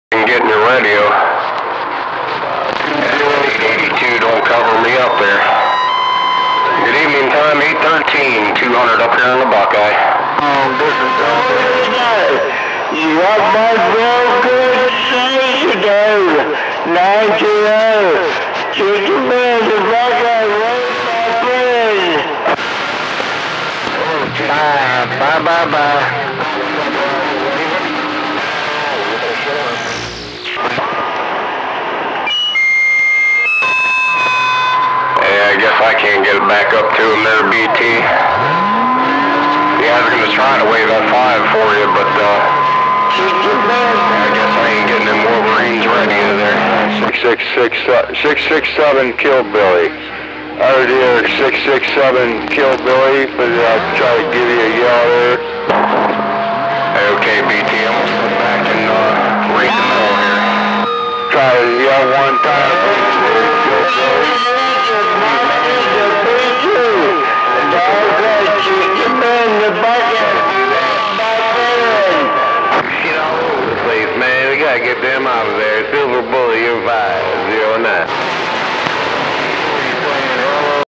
and getting your radio. 82 don't cover me up there. Good evening time, 8:13, 200 up here in the Buckeye. This is you got my real good say today. 90. Chicken man, the Buckeye, right back in. Bye. I guess I can't get it back up to him there, BT. Yeah, I was going to try to wave that 5 for you, but I guess I ain't getting them Wolverines ready there. 667 killed Billy. RDR 667 killed Billy, but I'll try to give you a yell there. Okay, BT, I'm going to sit back and read the middle here. Try to yell one time. Get all over the place, man. We gotta get them out of there. Silver Bully, you're 509.